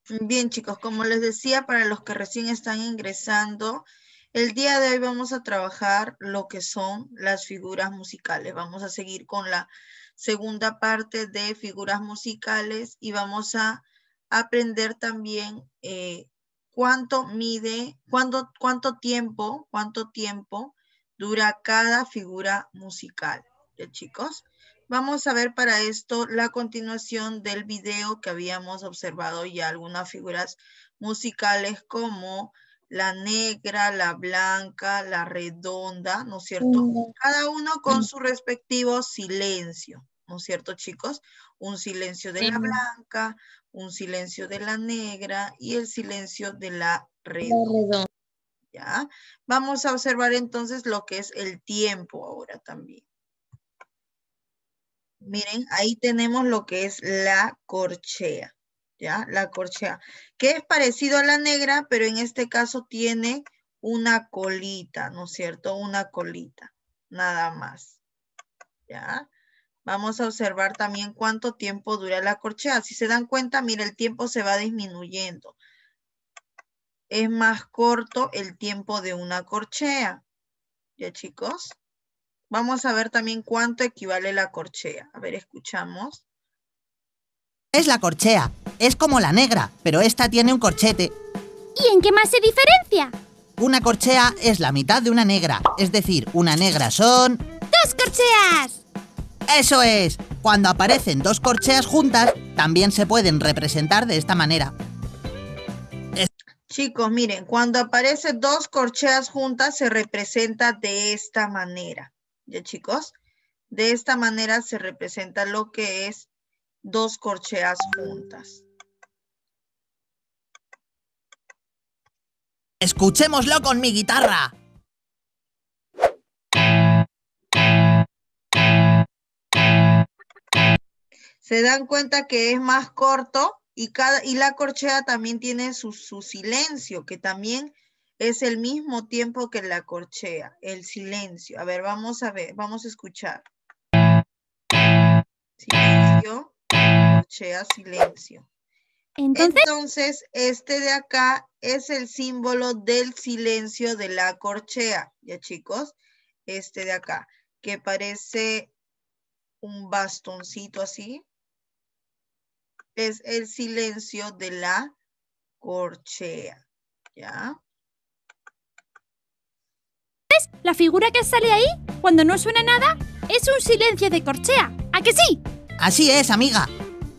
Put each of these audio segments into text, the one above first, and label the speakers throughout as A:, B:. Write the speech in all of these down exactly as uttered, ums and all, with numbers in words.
A: Bien, chicos, como les decía, para los que recién están ingresando, el día de hoy vamos a trabajar lo que son las figuras musicales. Vamos a seguir con la segunda parte de figuras musicales y vamos a aprender también eh, cuánto mide, cuánto, cuánto tiempo, cuánto tiempo dura cada figura musical. ¿Ya, chicos? Vamos a ver para esto la continuación del video que habíamos observado ya algunas figuras musicales como la negra, la blanca, la redonda, ¿no es cierto? Cada uno con su respectivo silencio, ¿no es cierto, chicos? Un silencio de la blanca, un silencio de la negra y el silencio de la redonda. ¿Ya? Vamos a observar entonces lo que es el tiempo ahora también. Miren, ahí tenemos lo que es la corchea, ¿ya? La corchea, que es parecido a la negra, pero en este caso tiene una colita, ¿no es cierto? Una colita, nada más, ¿ya? Vamos a observar también cuánto tiempo dura la corchea. Si se dan cuenta, mira, el tiempo se va disminuyendo. Es más corto el tiempo de una corchea, ¿ya, chicos? Vamos a ver también cuánto equivale la corchea. A ver, escuchamos.
B: Es la corchea. Es como la negra, pero esta tiene un corchete.
C: ¿Y en qué más se diferencia?
B: Una corchea es la mitad de una negra. Es decir, una negra son...
C: ¡Dos corcheas!
B: ¡Eso es! Cuando aparecen dos corcheas juntas, también se pueden representar de esta manera.
A: Es... Chicos, miren, cuando aparecen dos corcheas juntas, se representa de esta manera. ¿Ya, chicos? De esta manera se representa lo que es dos corcheas juntas.
B: Escuchémoslo con mi guitarra.
A: Se dan cuenta que es más corto y, cada, y la corchea también tiene su, su silencio, que también es el mismo tiempo que la corchea, el silencio. A ver, vamos a ver, vamos a escuchar. Silencio, corchea, silencio.
C: ¿Entonces?
A: Entonces, este de acá es el símbolo del silencio de la corchea, ¿ya, chicos? Este de acá, que parece un bastoncito así. Es el silencio de la corchea, ¿ya?
C: ¿Ves? La figura que sale ahí, cuando no suena nada, es un silencio de corchea. ¿A que sí?
B: Así es, amiga.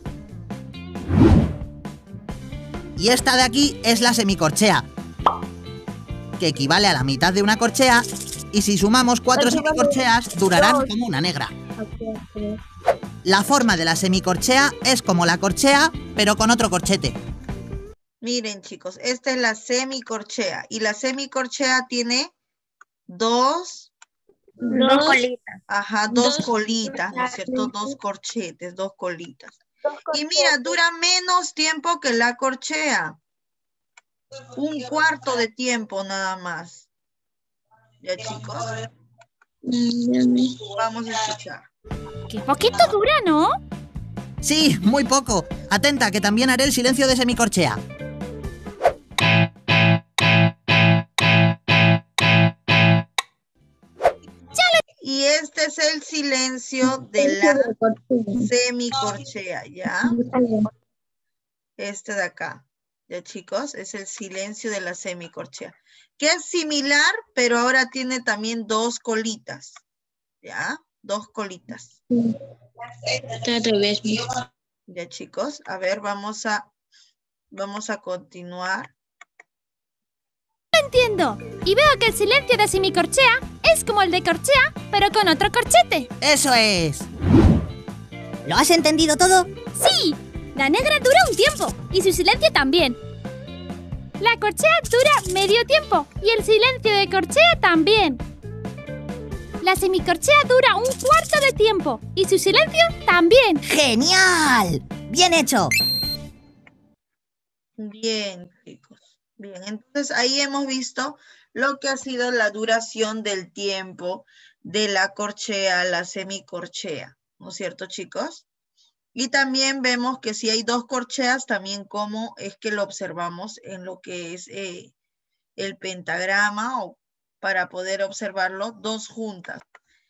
B: Y esta de aquí es la semicorchea, que equivale a la mitad de una corchea, y si sumamos cuatro semicorcheas, durarán como una negra. La forma de la semicorchea es como la corchea, pero con otro corchete.
A: Miren, chicos, esta es la semicorchea, y la semicorchea tiene dos...
D: Dos colitas.
A: Ajá, dos, dos colitas, ¿no es cierto? Dos corchetes, dos colitas. Y mira, dura menos tiempo que la corchea. Un cuarto de tiempo nada más. ¿Ya, chicos? Vamos a escuchar.
C: ¡Qué poquito dura, ¿no?
B: Sí, muy poco. Atenta, que también haré el silencio de semicorchea.
A: Y este es el silencio de la semicorchea, ¿ya? Este de acá, ¿ya, chicos? Es el silencio de la semicorchea, que es similar, pero ahora tiene también dos colitas, ¿ya? Dos colitas. Ya, chicos, a ver, vamos a, vamos a continuar.
C: No entiendo, y veo que el silencio de semicorchea es como el de corchea, pero con otro corchete.
B: ¡Eso es! ¿Lo has entendido todo?
C: ¡Sí! La negra dura un tiempo, y su silencio también. La corchea dura medio tiempo, y el silencio de corchea también. La semicorchea dura un cuarto de tiempo, y su silencio también.
B: ¡Genial! ¡Bien hecho!
A: Bien, chicos. Bien, entonces ahí hemos visto lo que ha sido la duración del tiempo de la corchea a la semicorchea, ¿no es cierto, chicos? Y también vemos que si hay dos corcheas, también cómo es que lo observamos en lo que es eh, el pentagrama, o para poder observarlo, dos juntas.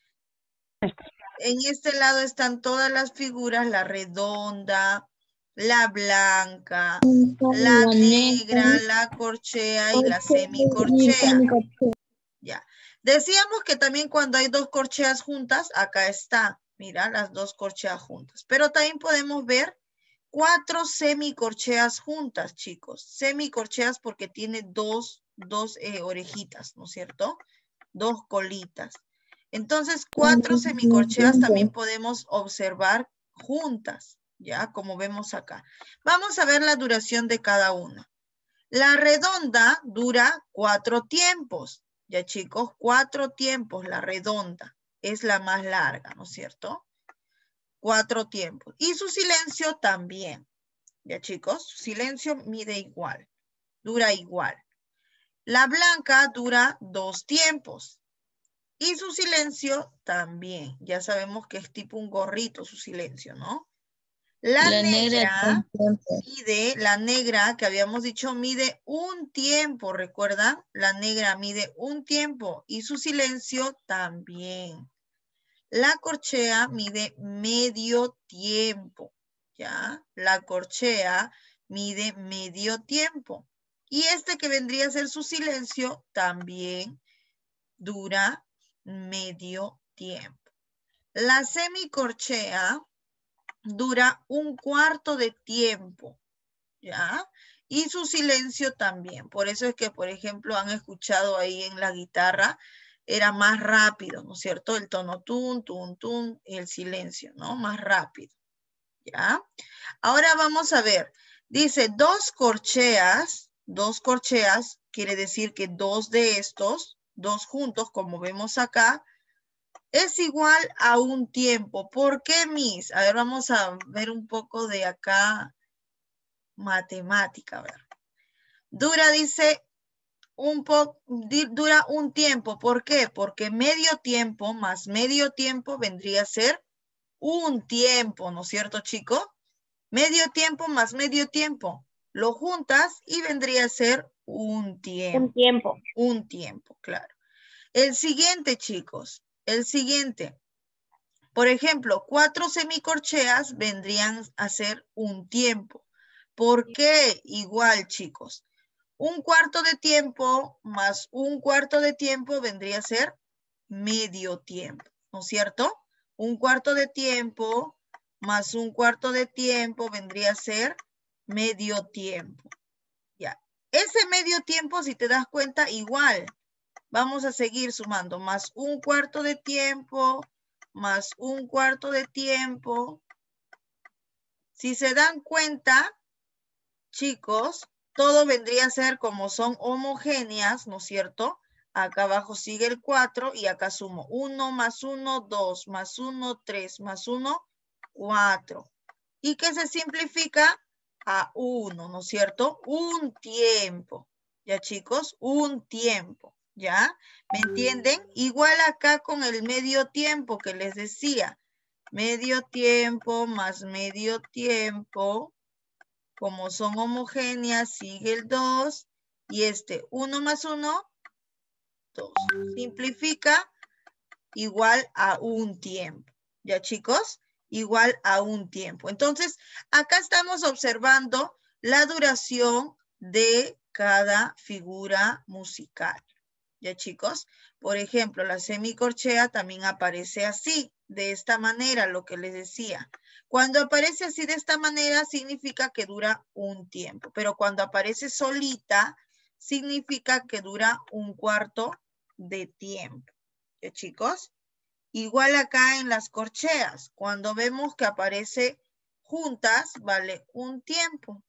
A: En este lado están todas las figuras, la redonda, la blanca, la negra, la corchea y la semicorchea. Ya. Decíamos que también cuando hay dos corcheas juntas, acá está, mira, las dos corcheas juntas. Pero también podemos ver cuatro semicorcheas juntas, chicos. Semicorcheas porque tiene dos, dos eh, orejitas, ¿no es cierto? Dos colitas. Entonces, cuatro semicorcheas también podemos observar juntas, ¿ya? Como vemos acá. Vamos a ver la duración de cada una. La redonda dura cuatro tiempos. Ya, chicos, cuatro tiempos, la redonda. Es la más larga, ¿no es cierto? Cuatro tiempos. Y su silencio también. Ya, chicos, su silencio mide igual. Dura igual. La blanca dura dos tiempos. Y su silencio también. Ya sabemos que es tipo un gorrito su silencio, ¿no? La, la negra mide, la negra que habíamos dicho mide un tiempo, ¿recuerdan? La negra mide un tiempo y su silencio también. La corchea mide medio tiempo, ¿ya? La corchea mide medio tiempo. Y este que vendría a ser su silencio también dura medio tiempo. La semicorchea dura un cuarto de tiempo, ¿ya? Y su silencio también. Por eso es que, por ejemplo, han escuchado ahí en la guitarra, era más rápido, ¿no es cierto? El tono tun, tun, tun, y el silencio, ¿no? Más rápido, ¿ya? Ahora vamos a ver. Dice dos corcheas, dos corcheas, quiere decir que dos de estos, dos juntos, como vemos acá, es igual a un tiempo. ¿Por qué, Miss? A ver, vamos a ver un poco de acá matemática. A ver. Dura, dice, un po, dura un tiempo. ¿Por qué? Porque medio tiempo más medio tiempo vendría a ser un tiempo, ¿no es cierto, chico? Medio tiempo más medio tiempo. Lo juntas y vendría a ser un tiempo.
D: Un tiempo.
A: Un tiempo, claro. El siguiente, chicos. El siguiente. Por ejemplo, cuatro semicorcheas vendrían a ser un tiempo. ¿Por qué? Igual, chicos. Un cuarto de tiempo más un cuarto de tiempo vendría a ser medio tiempo, ¿no es cierto? Un cuarto de tiempo más un cuarto de tiempo vendría a ser medio tiempo. Ya. Ese medio tiempo, si te das cuenta, igual. Vamos a seguir sumando. Más un cuarto de tiempo, más un cuarto de tiempo. Si se dan cuenta, chicos, todo vendría a ser como son homogéneas, ¿no es cierto? Acá abajo sigue el cuatro y acá sumo uno más uno, dos más uno, tres más uno, cuatro. ¿Y qué se simplifica? A uno, ¿no es cierto? Un tiempo. ¿Ya, chicos? Un tiempo. ¿Ya? ¿Me entienden? Igual acá con el medio tiempo que les decía. Medio tiempo más medio tiempo. Como son homogéneas, sigue el dos. Y este uno más uno, dos. Simplifica igual a un tiempo. ¿Ya, chicos? Igual a un tiempo. Entonces, acá estamos observando la duración de cada figura musical. ¿Ya, chicos? Por ejemplo, la semicorchea también aparece así, de esta manera, lo que les decía. Cuando aparece así de esta manera, significa que dura un tiempo. Pero cuando aparece solita, significa que dura un cuarto de tiempo. ¿Ya, chicos? Igual acá en las corcheas, cuando vemos que aparece juntas, vale un tiempo.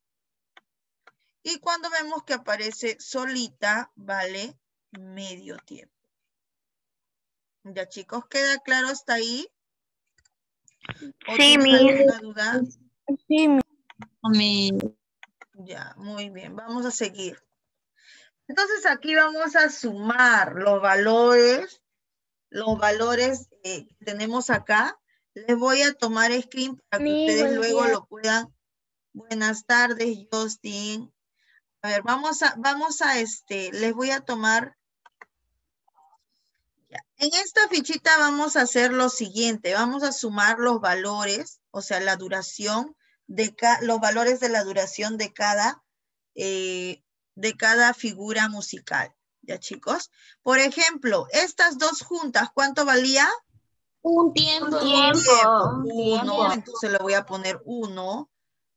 A: Y cuando vemos que aparece solita, vale medio tiempo. Ya, chicos, ¿queda claro hasta ahí? ¿O
D: sí,
A: tienen
D: mi...
A: alguna duda?
D: Sí, mi...
A: Ya, muy bien. Vamos a seguir. Entonces aquí vamos a sumar los valores, los valores eh, que tenemos acá. Les voy a tomar screen para que
C: Mi,
A: ustedes
C: buen
A: luego
C: día.
A: lo puedan. Buenas tardes, Justin. A ver, vamos a, vamos a este, les voy a tomar. Ya. En esta fichita vamos a hacer lo siguiente. Vamos a sumar los valores, o sea, la duración de cada, los valores de la duración de cada, eh, de cada figura musical. ¿Ya, chicos? Por ejemplo, estas dos juntas, ¿cuánto valía?
D: Un tiempo.
A: Un tiempo. Uno, entonces le voy a poner uno.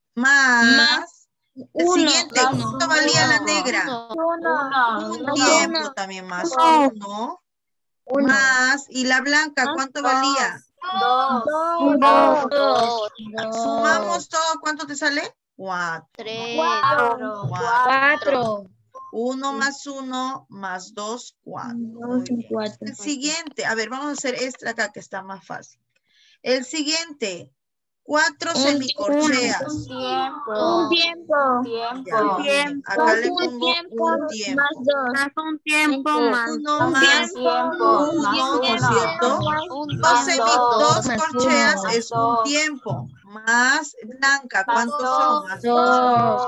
A: Más. El
D: Uno,
A: siguiente,
D: más
A: ¿cuánto
D: uno.
A: valía la negra?
D: Uno.
A: Un tiempo también más uno. Más. ¿Y la blanca cuánto valía?
D: Dos.
C: Dos.
D: Dos.
A: Sumamos todo, ¿cuánto te sale? Cuatro.
D: Tres.
A: Cuatro.
C: Cuatro.
A: Uno más uno más dos, cuatro. Muy bien. El siguiente, a ver, vamos a hacer este acá que está más fácil. El siguiente, cuatro semicorcheas.
D: Un tiempo.
A: Ya, muy bien. Acá le pongo un tiempo.
D: Un tiempo más.
A: Uno más uno, ¿no es cierto? Dos, semi- dos corcheas es un tiempo. Más blanca, ¿cuántos son? Más dos.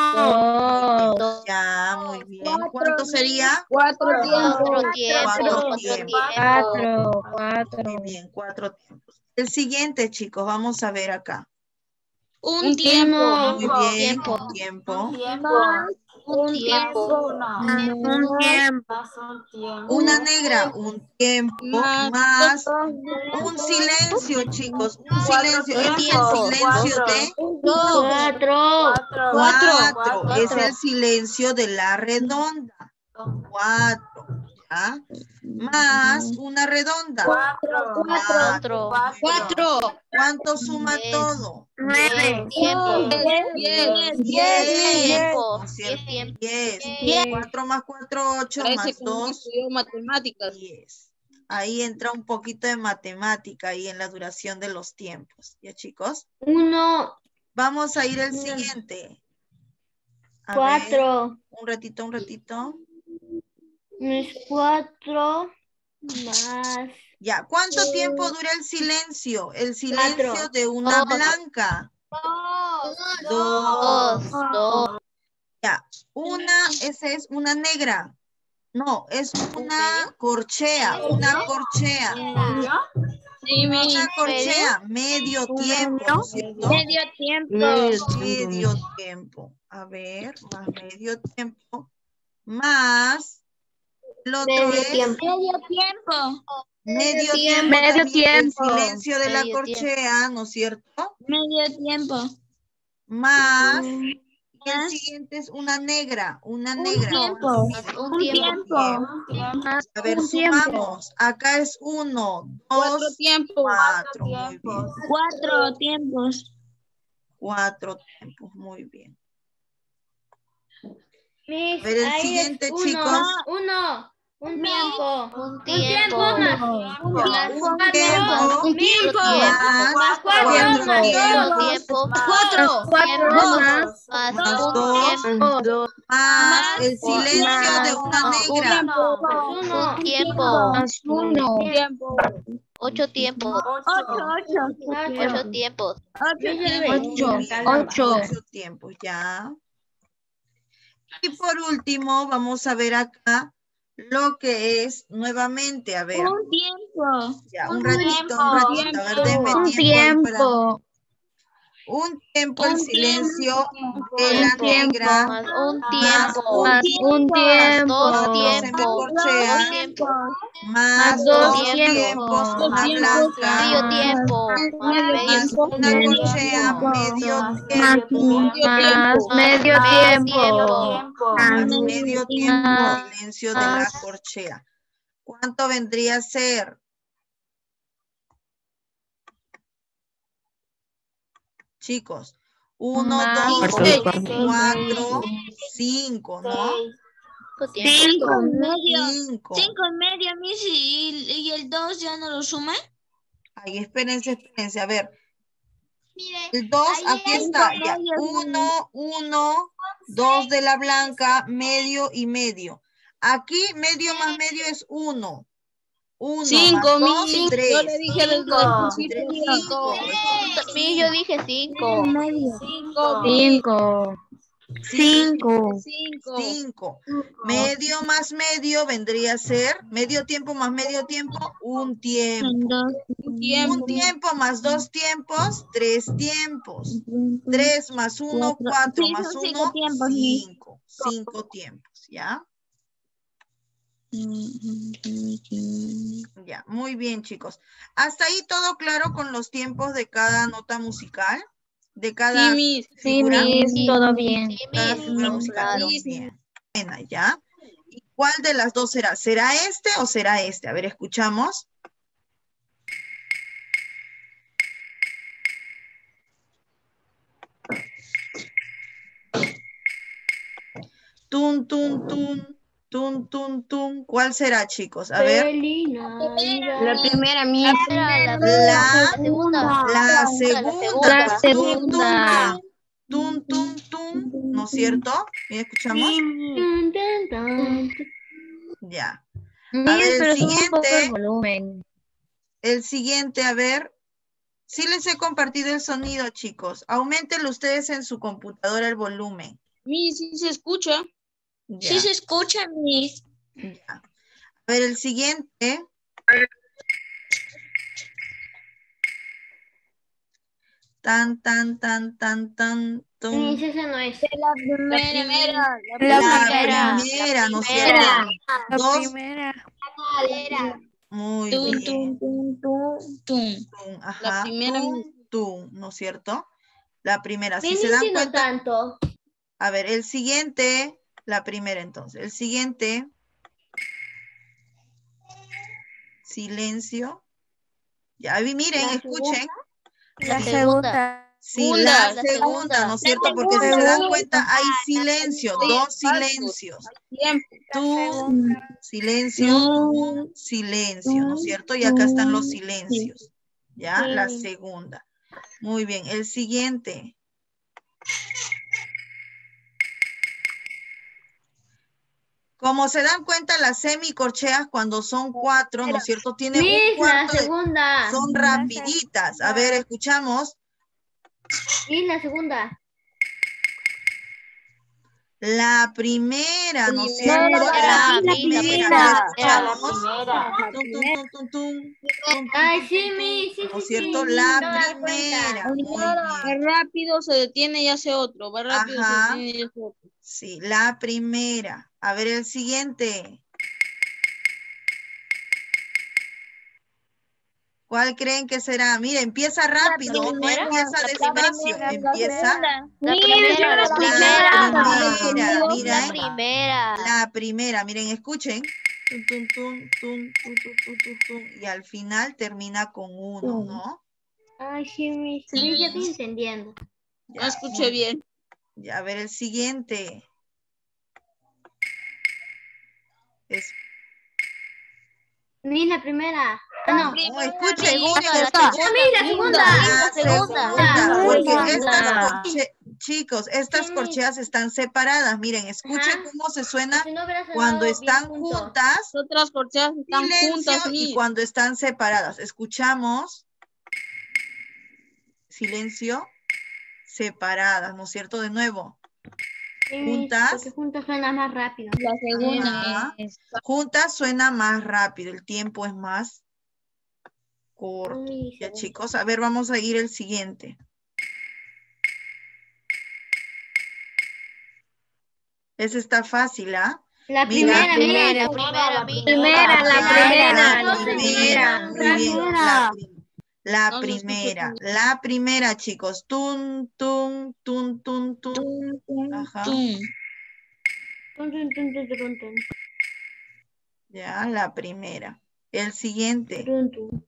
C: Dos.
A: Ya, muy bien. ¿Cuánto sería?
D: Cuatro
A: Cuatro
D: tiempos.
A: Cuatro tiempos.
C: Cuatro. Cuatro.
A: Muy bien, cuatro tiempos. El siguiente, chicos, vamos a ver acá.
D: Un tiempo.
A: Muy bien, un tiempo.
D: Un tiempo. Un tiempo.
A: Una negra, un tiempo. Más un silencio, chicos. Un silencio. Este es el silencio de
C: Cuatro.
A: cuatro. Es el silencio de la redonda. Cuatro. ¿Ya? Más una redonda. Cuatro.
D: Cuatro.
A: ¿Cuánto suma todo?
D: Nueve.
A: Diez. Diez. ¿No es cierto? Diez. Cuatro más cuatro, ocho más dos.
D: Matemáticas.
A: diez. Ahí entra un poquito de matemática ahí en la duración de los tiempos. ¿Ya, chicos?
C: Uno.
A: Vamos a ir al siguiente. A ver,
C: Cuatro.
A: un ratito, un ratito.
C: Mis cuatro. Más.
A: Ya, ¿cuánto tiempo dura el silencio? El silencio
C: Cuatro.
A: de una
C: Dos.
A: blanca.
C: Dos. Dos.
A: Ya, una, esa es una negra. No, es una corchea, una corchea. Una corchea, medio tiempo, ¿no es cierto?
D: Medio tiempo.
A: Medio tiempo. A ver, más medio tiempo. Más, el otro
C: Medio
A: es
C: tiempo.
D: Medio tiempo.
A: medio tiempo.
D: Medio
A: también,
D: tiempo.
A: El silencio de la
C: Medio
A: corchea, ¿no es cierto?
D: Medio tiempo.
A: Más, y el siguiente es una negra, una negra.
D: tiempo.
C: Un
D: Un
C: tiempo.
D: tiempo.
A: A ver,
D: Un tiempo.
A: sumamos. Acá es uno,
D: Cuatro
A: dos,
D: tiempos.
A: cuatro. Muy bien.
D: Cuatro tiempos.
A: Cuatro tiempos, muy bien.
C: Mis,
A: A ver, el
C: ahí
A: siguiente,
C: es uno,
A: chicos.
C: Uno. Un tiempo.
E: Un
C: Un tiempo
E: tiempo.
C: más.
A: Un
C: Más
A: tiempo.
D: Un tiempo.
A: Más
C: Más cuatro.
A: cuatro
C: Más
A: tiempos.
C: dos.
E: Tiempo.
D: Cuatro.
E: Cuatro.
D: Dos.
E: Más
A: Más
E: un
A: dos.
E: tiempo.
A: Más el silencio de una negra.
C: Uno.
E: Un tiempo.
D: Más uno. Tiempo.
E: Ocho tiempos.
D: Ocho. Ocho.
E: Ocho tiempos.
D: Ocho.
A: Muy bien,
D: Ocho.
A: Ocho tiempos, ya. Y por último, vamos a ver acá lo que es nuevamente, a ver,
D: Un tiempo.
A: ya, un ratito, un ratito, a ver, denme
D: Un
A: tiempo ahí para-
D: tiempo.
A: un tiempo el
D: Un
A: silencio
D: tiempo.
A: de la
D: Un tiempo.
A: negra,
E: Más un
A: más
E: tiempo.
D: Más un tiempo.
E: Dos
A: tiempos.
E: tiempos. Dos tiempos.
A: más
D: dos
A: dos
E: tiempos.
A: tiempos,
D: Dos
A: una
D: tiempos.
A: blanca,
E: Medio tiempo. Más
D: Medio
E: medio
A: más
D: tiempo.
A: una
D: Medio
A: corchea,
D: tiempo.
A: medio
D: Más
A: tiempo,
D: medio tiempo.
A: más medio tiempo,
E: Más-
A: silencio de la corchea. ¿Cuánto vendría a ser? Chicos, uno,
E: Más
A: dos,
D: seis.
A: cuatro, cinco, ¿no?
E: Cinco tiempos.
D: Cinco medio.
A: Cinco.
D: Cinco y medio, Miss, y, y el dos ya no lo sumé.
A: Ahí, espérense, espérense, a ver. El dos, aquí está, ya. Uno, uno, dos de la blanca, medio y medio. Aquí, medio más medio es uno. Uno,
F: Cinco,
A: más dos,
F: mi.
A: tres.
F: Yo le dije desde el principio.
A: Cinco.
E: Mi, yo dije cinco.
F: Cinco. Cinco.
A: Cinco.
F: Cinco.
A: Cinco. Medio más medio vendría a ser, medio tiempo más medio tiempo, un tiempo.
F: Un tiempo.
A: Un tiempo más dos tiempos, tres tiempos. Tres más uno, cuatro
D: Sí,
A: más
D: son cinco
A: uno,
D: tiempos, mi.
A: cinco. Cinco tiempos, ¿ya? Ya, muy bien, chicos. ¿Hasta ahí todo claro con los tiempos de cada nota musical? De cada
F: Sí, mis.
A: figura.
E: Sí,
D: todo bien.
E: Sí,
A: Cada
E: mis,
A: figura
E: no,
A: musical.
E: claro.
A: Muy bien. Buena, ¿ya? ¿Y cuál de las dos será? ¿Será este o será este? A ver, escuchamos. Tun, tun, tun, tun, tun, tun. ¿Cuál será, chicos? A ver.
D: La primera, mi.
E: Era la,
A: La,
E: segunda.
A: la
E: La
A: segunda.
E: segunda.
A: Tun, tun, tun, tun, tun. ¿No es cierto? ¿Me escuchamos? Ya. A ver, el siguiente.
D: volumen.
A: El siguiente, a ver. Sí les he compartido el sonido, chicos. Auméntenlo ustedes en su computadora el volumen.
F: Mi, sí se escucha.
A: Ya,
D: Sí se escucha, mi.
A: ya. A ver, el siguiente. Tan, tan, tan, tan, tan, tan.
E: ese no es.
F: La primera.
A: La,
E: primera,
A: primera,
E: la
A: ¿no es
E: primera.
A: cierto? Dos. Muy
F: Tum,
A: bien.
F: tum, tum, tum, tum.
A: Tum, ajá.
F: La primera.
A: Tum, tum, ¿no es cierto? La primera. Si
E: Bien,
A: se dan
E: entiendo
A: cuenta.
E: tanto.
A: A ver, el siguiente. La primera entonces. El siguiente. Silencio. Ya vi, miren,
E: La
A: escuchen.
E: La segunda.
A: Sí, la
E: La
A: segunda,
E: segunda.
A: ¿no es cierto? Porque si se dan cuenta, hay silencio, dos silencios.
F: Tiempo.
A: Tú, silencio, tú, silencio, ¿no es cierto? Y acá están los silencios. ¿Ya? La segunda. Muy bien. El siguiente. Como se dan cuenta, las semicorcheas cuando son cuatro, ¿no es cierto? Tienen un cuarto de...
E: segunda.
A: Son rapiditas. A ver, escuchamos.
E: Y la segunda.
A: La primera, ¿no es
F: Primera,
A: cierto?
E: la
A: La
E: primera,
A: primera.
E: era
A: ¿La
E: la
A: escuchamos? Tum, tum, tum, tum, tum, tum, tum,
E: Ay,
A: tum,
E: sí,
A: tum,
E: mi, sí,
A: ¿no es
E: sí,
A: cierto?
E: sí,
A: La
E: me doy cuenta.
A: primera. Muy
F: Va
A: bien.
F: rápido, se detiene y hace otro. Va rápido,
A: Ajá.
F: se detiene y hace otro.
A: Sí, la primera. A ver el siguiente. ¿Cuál creen que será? Mira, empieza rápido, no
E: primera,
A: empieza
E: la
A: despacio,
E: primera,
A: empieza
E: La primera, la
A: la
E: primera.
A: primera,
E: La
A: miren,
E: primera.
A: la primera, miren, escuchen. Tum, tum, tum, tum, tum, tum, tum, tum, tum. Y al final termina con uno, ¿no?
E: Ay, sí, mi, sí, ya estoy entendiendo.
F: No escuché bien.
A: Ya, a ver el siguiente. Es...
E: Mi, la primera. Ah, no.
A: No, escuchen,
E: Segunda,
A: miren,
E: la
A: escuchen.
E: segunda. Mi, la segunda.
A: La
E: segunda.
A: segunda, porque
E: segunda.
A: estas corche- chicos, estas
E: Sí.
A: corcheas están separadas. Miren, escuchen
E: Ajá.
A: cómo se suena
E: Si no hubiera sonado
A: cuando
E: bien
A: están
E: juntos.
A: juntas,
F: Las otras corcheas están
A: silencio,
F: juntas,
A: y
F: mi.
A: cuando están separadas. Escuchamos. Silencio, separadas, ¿no es cierto? De nuevo.
E: Sí, mi,
A: Juntas.
E: porque juntas suena más rápido.
F: La segunda
A: Ajá.
F: es.
A: Juntas suena más rápido, el tiempo es más corto.
E: Ay,
A: Ya,
E: segunda.
A: chicos, a ver, vamos a ir el siguiente. Ese está fácil, ¿ah?
E: La
A: Mira.
E: primera, mira.
D: La
E: primera,
D: mi.
E: primera,
A: la primera, la
E: primera.
A: Muy bien, la, prim- la
F: No se escucha
A: primera,
F: bien.
A: la primera, chicos. Tun, tun, tun, tun, tun. Ajá.
F: Tum.
E: Tun, tun, tun, tun, tun, tun.
A: Ya, la primera. El siguiente.
E: Tun, tun.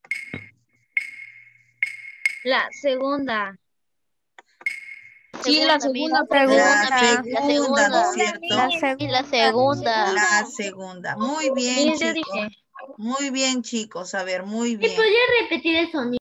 D: La segunda.
F: Sí, la segunda.
A: La
E: Segunda,
A: segunda, ¿no es cierto?
E: Y la segunda.
A: La segunda. Muy bien, chicos. Muy bien, chicos. A ver, muy
E: ¿Y
A: bien.
E: podría repetir el sonido?